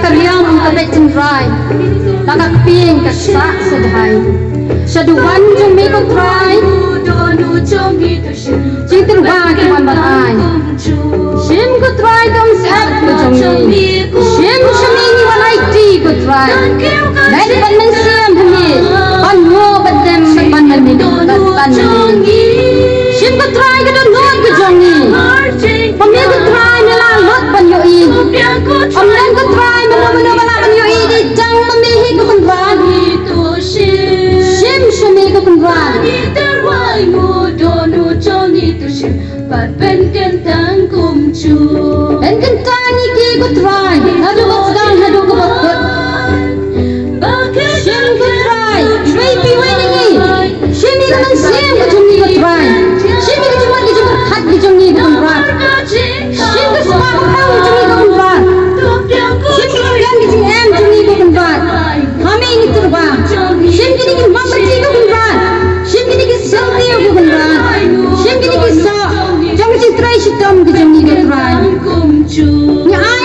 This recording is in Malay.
kariang ang kabit ng rai. Nakakping kasak sa dahay. Sa duwan jong may kutray. Sing terwa kiwan batay. Sim kutray kong sap kujong ni. Sim shamini walay ti kutray. Dahil ban man siyam hamid. Ban mo badem ban hamid. Ban hamid. Sim kutray kadon lot kujong ni. Pamil kutray nila lot ban yoin. Amlan kutray mano wala ban yoin. Di jang mamihi ko kunwan. Sim shami ko kunwan. Ben kentang kumcu, ben kentang iki kutray, hadu kutang hadu kutut. Sim kutray, baby weddingi. Sim ini kan sim kujungi kutray. Sim ini cuma dijemput hat dijungi kutray. Sim kesuka kau dijungi kutray. Sim kemudian dijungi em jungi kutray. Kami ini terbang. Sim ini kan mama tiga kutray. Sim ini kan sangria kutray. Sim ini kan sa. Jangan citrai sitam dijungi kutray. Ya